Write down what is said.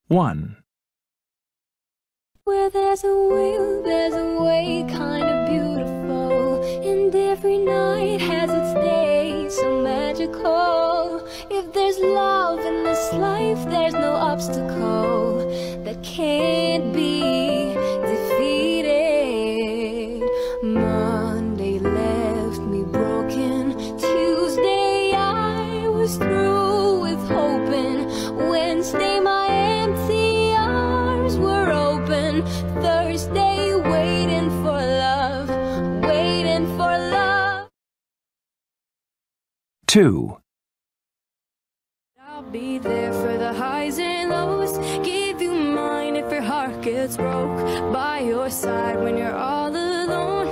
1. Where there's a will, there's a way, kind of beautiful. And every night has its day, so magical. If there's love in this life, there's no obstacle that can't be defeated. Monday left me broken. Tuesday I was through with hoping. Wednesday my empty arms were open. Thursday waiting for love, waiting for love. 2. I'll be there for the highs and lows. Give you mine if your heart gets broke. By your side when you're all alone.